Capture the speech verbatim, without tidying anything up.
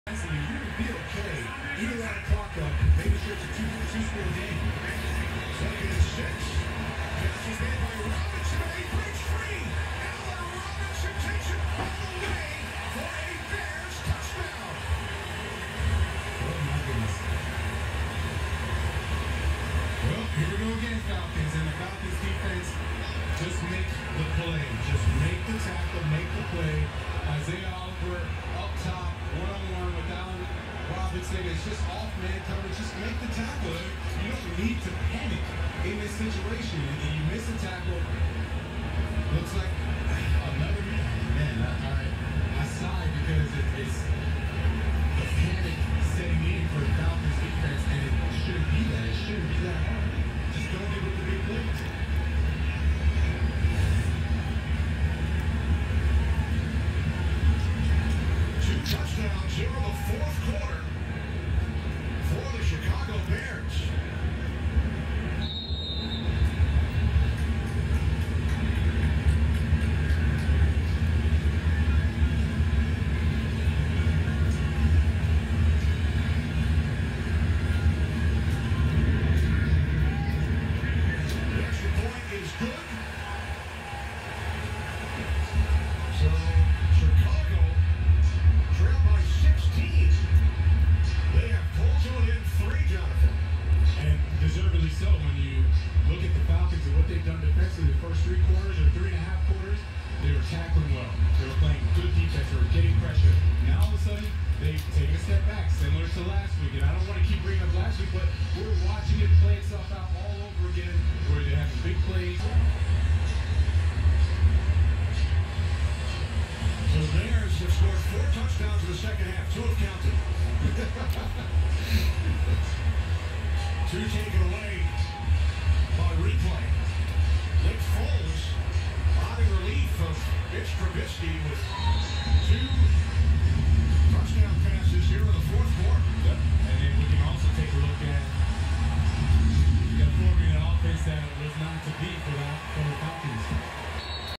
You're going to be okay. Even that clock up, maybe sure it's a two, two score game. Second and six. Pass is made by Robinson. He breaks free. Allen Robinson takes it all the way for a Bears touchdown. Oh, my goodness. Well, here we go again, Falcons. And the Falcons defense just make the play. Just make the tackle, make the play. Isaiah Oliver up top, one-on-one with Allen Robinson. It's just off-man coverage. Just make the tackle. You don't need to panic in this situation. And you miss a tackle. Looks like another man. All right. I sigh because it, it's the panic setting in for the Falcons defense, and it shouldn't be that. It shouldn't be that hard. Just don't give it the big plays. Touchdowns here in the fourth quarter for the Chicago Bears. The extra point is good. So Chicago trail by sixteen. They have pulled to it in three, Jonathan. And deservedly so when you look at the Falcons and what they've done defensively the first three quarters or three and a half quarters. They were tackling well. They were playing good defense. They were getting pressure. Now all of a sudden, they've taken a step back, similar to last week. And I don't want to keep bringing up last week, but we're watching it play itself out all over again where they have big plays. So the Bears have scored four touchdowns in the second half. Two have counted. Two taken away by replay. Nick Foles on in relief of Mitch Trubisky with two touchdown passes here in the fourth quarter. Yep. And then we can also take a look at